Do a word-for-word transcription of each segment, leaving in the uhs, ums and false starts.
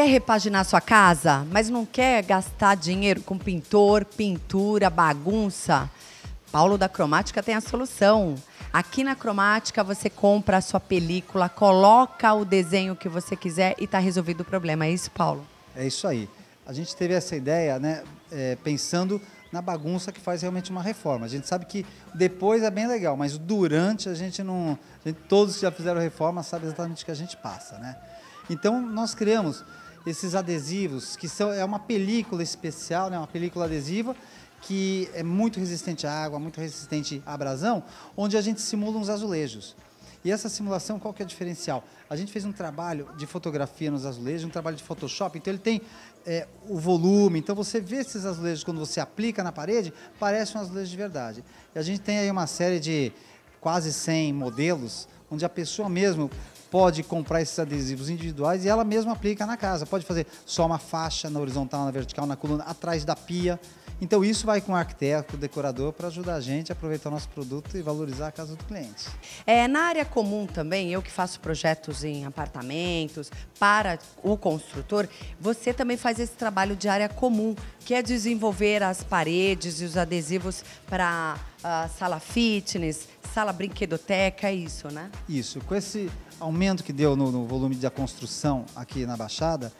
Quer repaginar sua casa, mas não quer gastar dinheiro com pintor, pintura, bagunça? Paulo da Cromática tem a solução. Aqui na Cromática você compra a sua película, coloca o desenho que você quiser e está resolvido o problema. É isso, Paulo? É isso aí. A gente teve essa ideia, né, é, pensando na bagunça que faz realmente uma reforma. A gente sabe que depois é bem legal, mas durante a gente não... A gente, todos que já fizeram reforma sabem exatamente o que a gente passa, né? Então, nós criamos esses adesivos, que são, é uma película especial, né, uma película adesiva, que é muito resistente à água, muito resistente à abrasão, onde a gente simula uns azulejos. E essa simulação, qual que é o diferencial? A gente fez um trabalho de fotografia nos azulejos, um trabalho de Photoshop, então ele tem é, o volume, então você vê esses azulejos, quando você aplica na parede, parece um azulejo de verdade. E a gente tem aí uma série de quase cem modelos, onde a pessoa mesmo pode comprar esses adesivos individuais e ela mesma aplica na casa. Pode fazer só uma faixa na horizontal, na vertical, na coluna, atrás da pia. Então isso vai com o arquiteto, o decorador, para ajudar a gente a aproveitar o nosso produto e valorizar a casa do cliente. É, na área comum também, eu que faço projetos em apartamentos para o construtor, você também faz esse trabalho de área comum, que é desenvolver as paredes e os adesivos para a sala fitness, sala brinquedoteca, é isso, né? Isso. Com esse aumento que deu no, no volume da construção aqui na Baixada,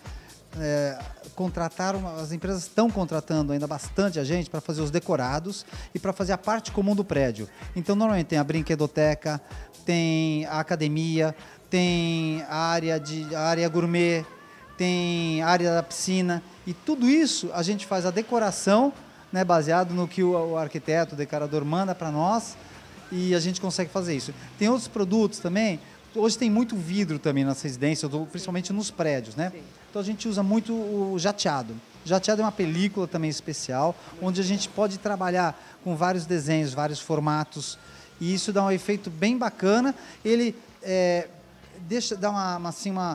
É, contrataram, as empresas estão contratando ainda bastante a gente para fazer os decorados e para fazer a parte comum do prédio. Então, normalmente tem a brinquedoteca, tem a academia, tem a área, de, a área gourmet, tem a área da piscina e tudo isso a gente faz a decoração, né, baseado no que o, o arquiteto, o decorador manda para nós e a gente consegue fazer isso. Tem outros produtos também. Hoje tem muito vidro também nas residências, principalmente nos prédios, né? Sim. Então a gente usa muito o jateado. Jateado é uma película também especial, onde a gente pode trabalhar com vários desenhos, vários formatos, e isso dá um efeito bem bacana. Ele é, deixa, dá uma, uma, assim, uma,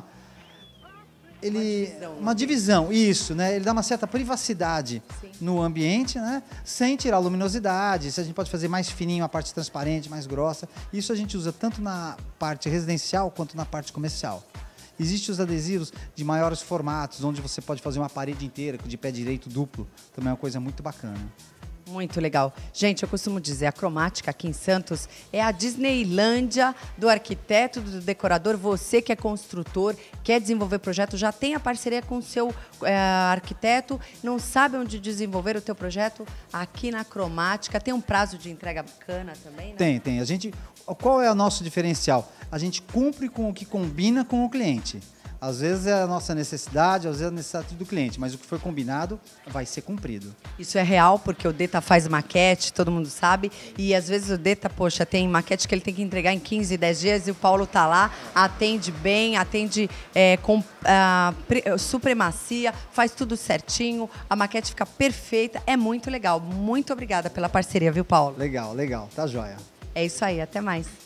ele, uma divisão, uma divisão, isso, né? Ele dá uma certa privacidade, sim, no ambiente, né? Sem tirar a luminosidade. Isso a gente pode fazer mais fininho, a parte transparente, mais grossa. Isso a gente usa tanto na parte residencial quanto na parte comercial. Existem os adesivos de maiores formatos, onde você pode fazer uma parede inteira de pé direito duplo. Também é uma coisa muito bacana. Muito legal. Gente, eu costumo dizer, a Cromática aqui em Santos é a Disneylândia do arquiteto, do decorador. Você que é construtor, quer desenvolver projeto, já tem a parceria com o seu é, arquiteto, não sabe onde desenvolver o teu projeto? Aqui na Cromática. Tem um prazo de entrega bacana também, né? Tem, tem. A gente, qual é o nosso diferencial? A gente cumpre com o que combina com o cliente. Às vezes é a nossa necessidade, às vezes é a necessidade do cliente, mas o que foi combinado vai ser cumprido. Isso é real, porque o Deta faz maquete, todo mundo sabe, e às vezes o Deta, poxa, tem maquete que ele tem que entregar em quinze, dez dias e o Paulo tá lá, atende bem, atende é, com a, supremacia, faz tudo certinho, a maquete fica perfeita, é muito legal. Muito obrigada pela parceria, viu, Paulo? Legal, legal, tá joia. É isso aí, até mais.